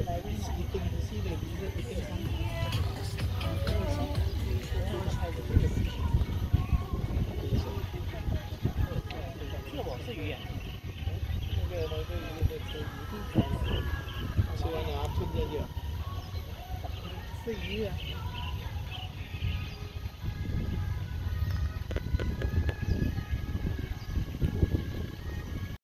是鱼啊，那个吃完了吞进去，是鱼啊。